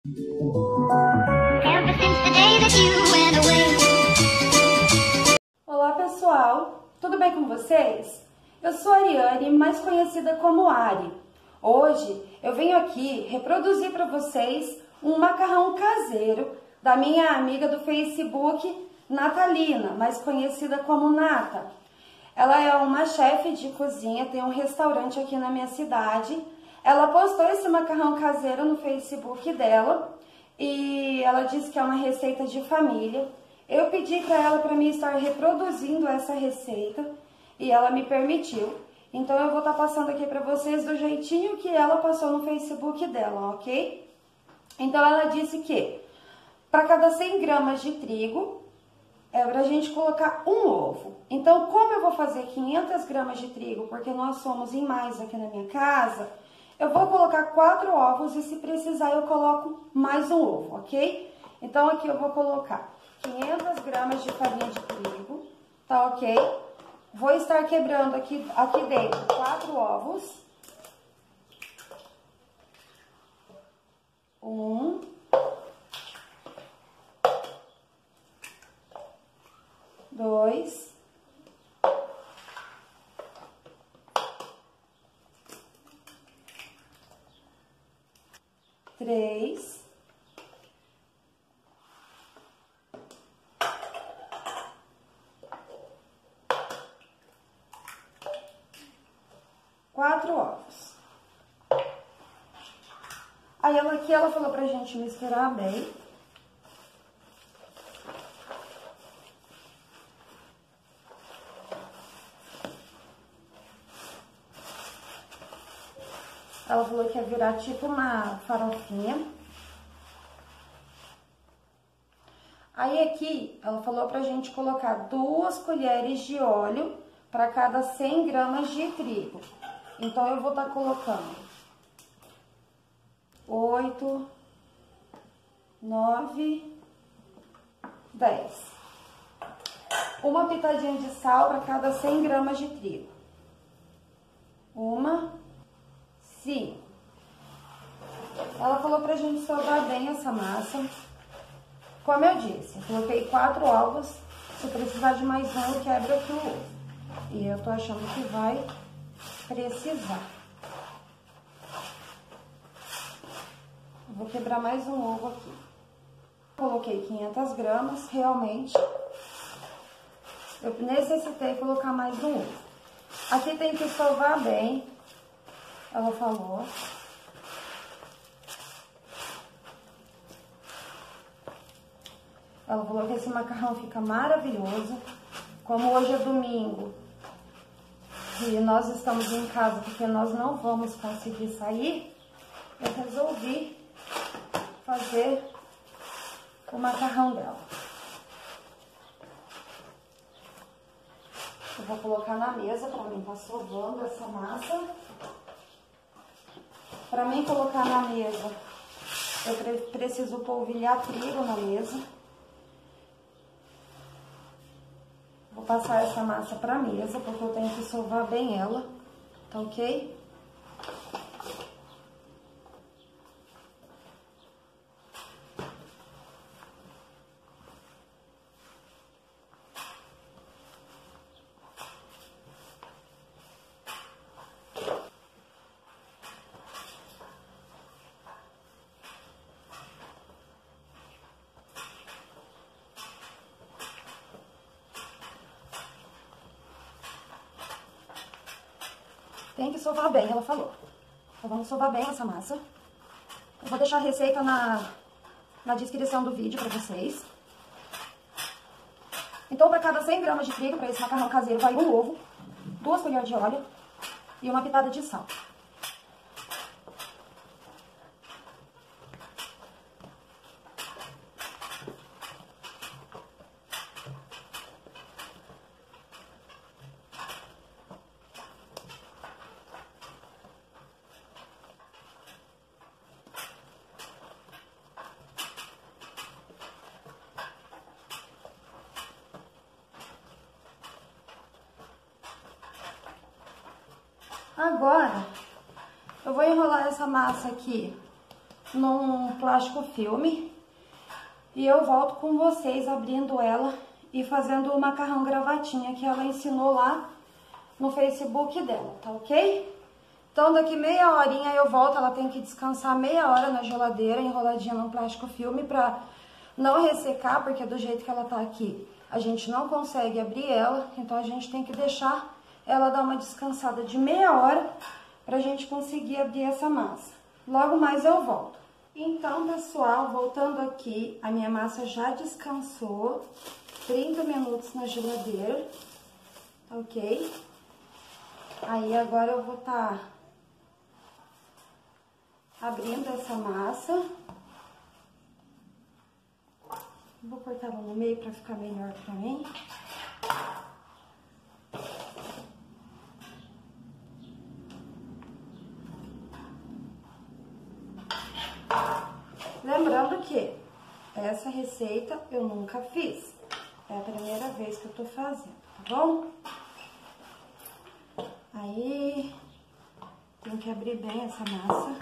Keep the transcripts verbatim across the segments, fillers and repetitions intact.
Olá pessoal, tudo bem com vocês? Eu sou a Ariane, mais conhecida como Ari. Hoje eu venho aqui reproduzir para vocês um macarrão caseiro da minha amiga do Facebook, Natalina, mais conhecida como Nata. Ela é uma chefe de cozinha, tem um restaurante aqui na minha cidade. Ela postou esse macarrão caseiro no Facebook dela e ela disse que é uma receita de família. Eu pedi para ela para mim estar reproduzindo essa receita e ela me permitiu. Então eu vou estar passando aqui para vocês do jeitinho que ela passou no Facebook dela, ok? Então ela disse que para cada cem gramas de trigo é para a gente colocar um ovo. Então, como eu vou fazer quinhentas gramas de trigo, porque nós somos em mais aqui na minha casa, eu vou colocar quatro ovos e se precisar eu coloco mais um ovo, ok? Então aqui eu vou colocar quinhentas gramas de farinha de trigo, tá ok? Vou estar quebrando aqui, aqui dentro quatro ovos. Um. Dois. Três. Quatro ovos. Aí ela aqui, ela falou pra gente misturar bem. Ela falou que ia virar tipo uma farofinha. Aí aqui, ela falou pra gente colocar duas colheres de óleo para cada cem gramas de trigo. Então, eu vou estar colocando oito, nove, dez. Uma pitadinha de sal para cada cem gramas de trigo. Uma, cinco. Ela falou pra gente sovar bem essa massa. Como eu disse, eu coloquei quatro ovos. Se precisar de mais um, eu quebro aqui o ovo. E eu tô achando que vai precisar. Vou quebrar mais um ovo aqui. Coloquei quinhentas gramas, realmente. Eu necessitei colocar mais um ovo. Aqui tem que sovar bem, ela falou. Ela falou que esse macarrão fica maravilhoso. Como hoje é domingo e nós estamos em casa porque nós não vamos conseguir sair, eu resolvi fazer o macarrão dela. Eu vou colocar na mesa para mim tá sovando essa massa. Para mim colocar na mesa, eu pre preciso polvilhar trigo na mesa. Vou passar essa massa pra mesa, porque eu tenho que sovar bem ela, tá ok? Tem que sovar bem, ela falou. Então, vamos sovar bem essa massa. Eu vou deixar a receita na, na descrição do vídeo pra vocês. Então, para cada cem gramas de trigo, para esse macarrão caseiro, vai um ovo, duas colheres de óleo e uma pitada de sal. Agora, eu vou enrolar essa massa aqui num plástico filme e eu volto com vocês abrindo ela e fazendo o macarrão gravatinha que ela ensinou lá no Facebook dela, tá ok? Então daqui meia horinha eu volto, ela tem que descansar meia hora na geladeira, enroladinha num plástico filme pra não ressecar, porque do jeito que ela tá aqui, a gente não consegue abrir ela, então a gente tem que deixar ela dar uma descansada de meia hora pra gente conseguir abrir essa massa. Logo mais eu volto. Então, pessoal, voltando aqui, a minha massa já descansou, trinta minutos na geladeira, ok? Aí agora eu vou estar abrindo essa massa. Vou cortar ela no meio para ficar melhor para mim. Lembrando que essa receita eu nunca fiz. É a primeira vez que eu tô fazendo, tá bom? Aí, tem que abrir bem essa massa.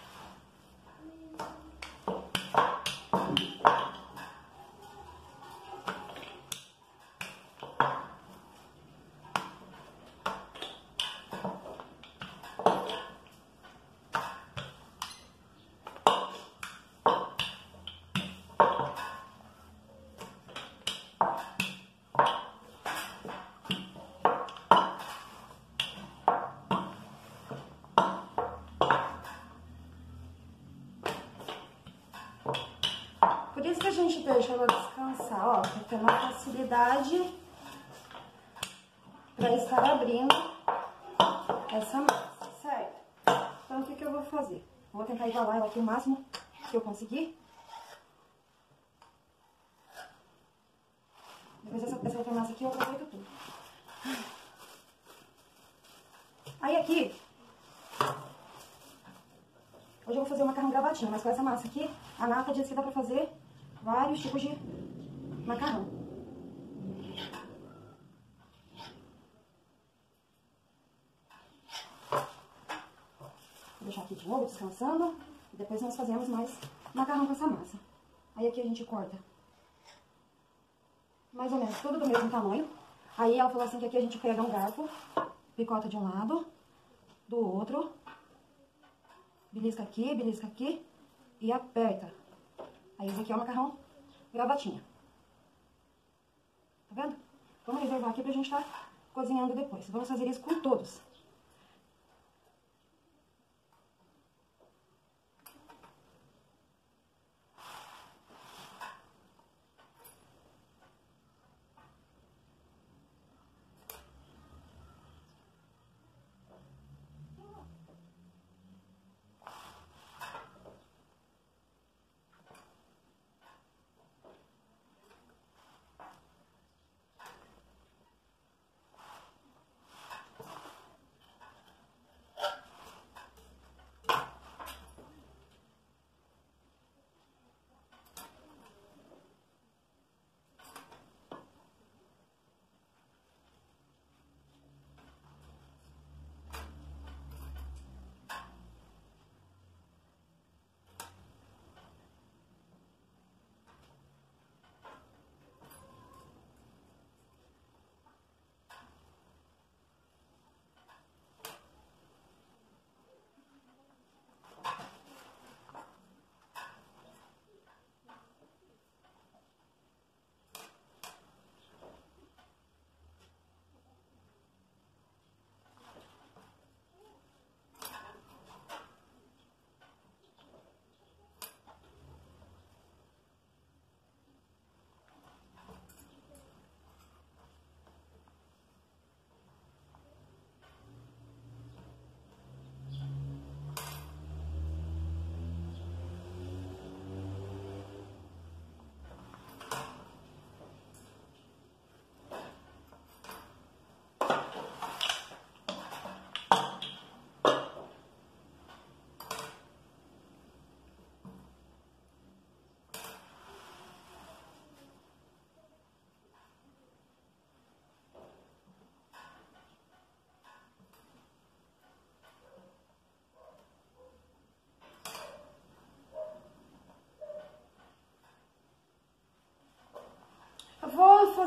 Por isso que a gente deixa ela descansar, ó, pra ter uma facilidade pra estar abrindo essa massa, certo? Então, o que que eu vou fazer? Vou tentar igualar ela aqui o máximo que eu conseguir. Depois essa, essa outra massa aqui eu aproveito tudo. Aí aqui, hoje eu vou fazer um macarrão gravatinho, mas com essa massa aqui, a nata diz que dá pra fazer vários tipos de macarrão. Vou deixar aqui de novo, descansando. E depois nós fazemos mais macarrão com essa massa. Aí aqui a gente corta mais ou menos tudo do mesmo tamanho. Aí ela falou assim que aqui a gente pega um garfo, picota de um lado, do outro, belisca aqui, belisca aqui e aperta. Aí esse aqui é o macarrão gravatinha. Tá vendo? Vamos reservar aqui pra gente estar cozinhando depois. Vamos fazer isso com todos.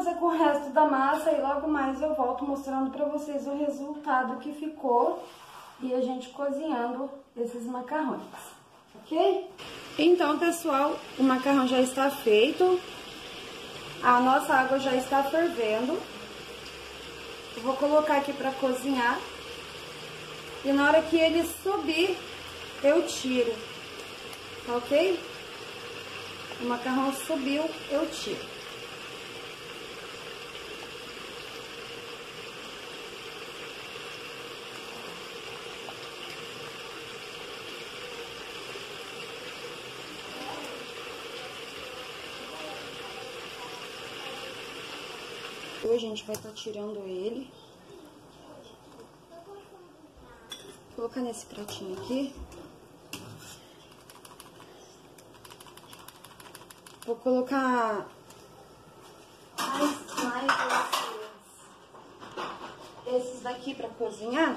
fazer com o resto da massa e logo mais eu volto mostrando pra vocês o resultado que ficou e a gente cozinhando esses macarrões, ok? Então, pessoal, o macarrão já está feito, a nossa água já está fervendo. Eu vou colocar aqui pra cozinhar e na hora que ele subir, eu tiro, tá ok? O macarrão subiu, eu tiro. Hoje a gente vai estar tirando ele. Vou colocar nesse pratinho aqui. Vou colocar mais, mais esses, esses daqui pra cozinhar.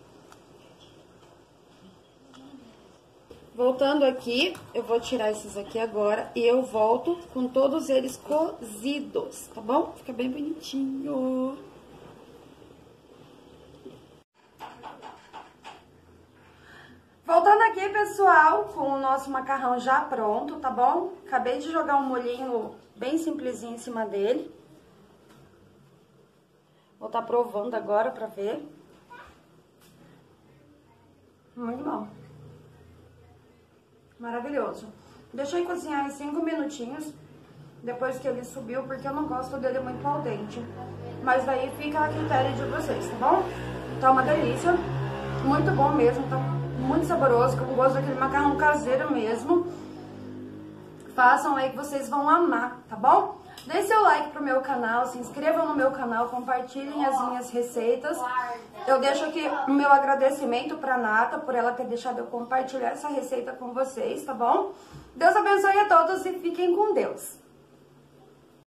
Voltando aqui, eu vou tirar esses aqui agora e eu volto com todos eles cozidos, tá bom? Fica bem bonitinho. Voltando aqui, pessoal, com o nosso macarrão já pronto, tá bom? Acabei de jogar um molhinho bem simplesinho em cima dele. Vou estar provando agora pra ver. Muito bom. Maravilhoso. Deixei cozinhar em cinco minutinhos, depois que ele subiu, porque eu não gosto dele muito al dente. Mas daí fica a critério de vocês, tá bom? Tá uma delícia, muito bom mesmo, tá muito saboroso, com gosto daquele macarrão caseiro mesmo. Façam aí que vocês vão amar, tá bom? Deixe seu like pro meu canal, se inscrevam no meu canal, compartilhem as minhas receitas. Eu deixo aqui o meu agradecimento pra Nata, por ela ter deixado eu compartilhar essa receita com vocês, tá bom? Deus abençoe a todos e fiquem com Deus.